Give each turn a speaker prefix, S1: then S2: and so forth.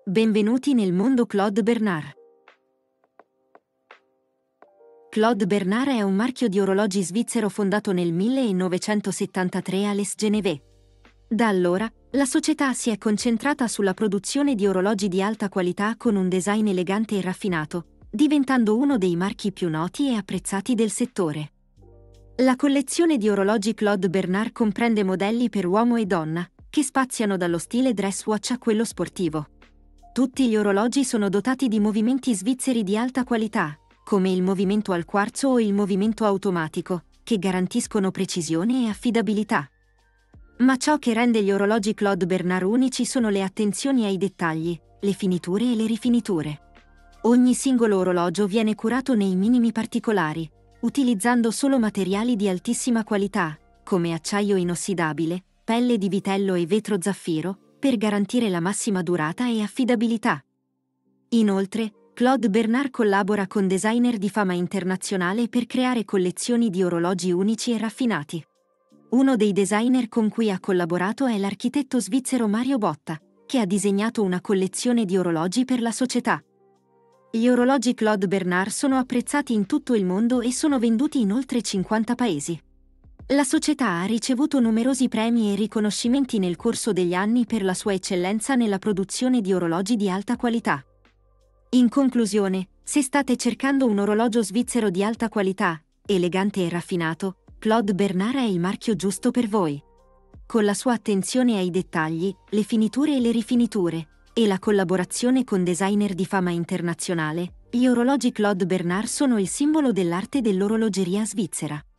S1: Benvenuti nel mondo Claude Bernard. Claude Bernard è un marchio di orologi svizzero fondato nel 1973 a Les Genève. Da allora, la società si è concentrata sulla produzione di orologi di alta qualità con un design elegante e raffinato, diventando uno dei marchi più noti e apprezzati del settore. La collezione di orologi Claude Bernard comprende modelli per uomo e donna, che spaziano dallo stile dress watch a quello sportivo. Tutti gli orologi sono dotati di movimenti svizzeri di alta qualità, come il movimento al quarzo o il movimento automatico, che garantiscono precisione e affidabilità. Ma ciò che rende gli orologi Claude Bernard unici sono le attenzioni ai dettagli, le finiture e le rifiniture. Ogni singolo orologio viene curato nei minimi particolari, utilizzando solo materiali di altissima qualità, come acciaio inossidabile, pelle di vitello e vetro zaffiro, per garantire la massima durata e affidabilità. Inoltre, Claude Bernard collabora con designer di fama internazionale per creare collezioni di orologi unici e raffinati. Uno dei designer con cui ha collaborato è l'architetto svizzero Mario Botta, che ha disegnato una collezione di orologi per la società. Gli orologi Claude Bernard sono apprezzati in tutto il mondo e sono venduti in oltre 50 paesi. La società ha ricevuto numerosi premi e riconoscimenti nel corso degli anni per la sua eccellenza nella produzione di orologi di alta qualità. In conclusione, se state cercando un orologio svizzero di alta qualità, elegante e raffinato, Claude Bernard è il marchio giusto per voi. Con la sua attenzione ai dettagli, le finiture e le rifiniture, e la collaborazione con designer di fama internazionale, gli orologi Claude Bernard sono il simbolo dell'arte dell'orologeria svizzera.